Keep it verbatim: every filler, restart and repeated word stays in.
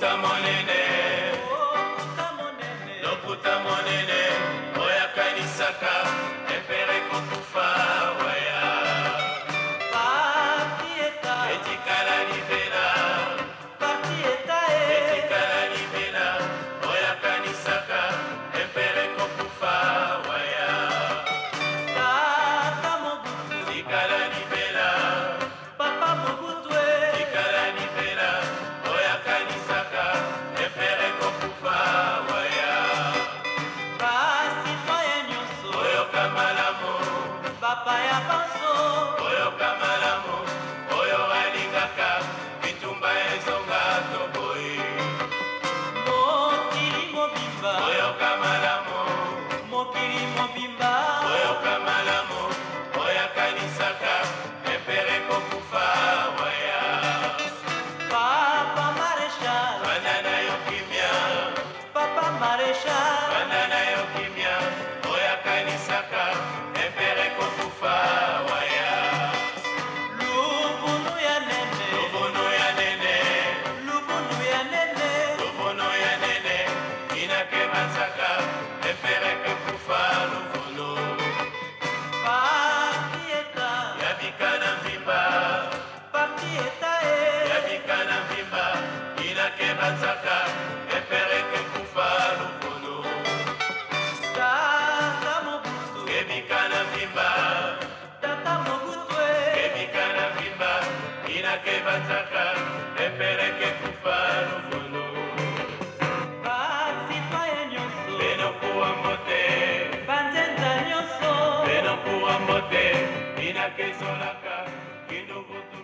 loputa monene loputa monene oyo akanisaka empere kokufa waya etikala libela etikala libela oyo akanisaka empere kokufa waya tikala libela Papa Mobutu tikala libela oyo akanisaka empere kokufa waya basitoye nyonso oyoka malamu bapaya banso oyoka malamu oyo alingaka bitumba ezonga toboyi mokili mobimba oyoka malamu mokili mobimba oyoka malamu oyo akanisaka empere kokufa waya papa maréchal banda na yo kimia papa maréchal banda na yo kimia oyo akanisaka empere kokufa waya lubunu ya nene lubunu ya nene lubunu ya nene lubunu ya nene inake banzaka empere kokufa lubunu parti eta yabika na mvimba parti eta e yabika na mvimba inake banzaka empere kokufa lubunu tata Mobutu ebika na mvimba tata Mobutu ebika na mvimba inake banzaka empere kokufa lubunu basitoye nyonso beno kuwa mbote banzenda nyonso beno kuwa mbote inakezolaka kindubutu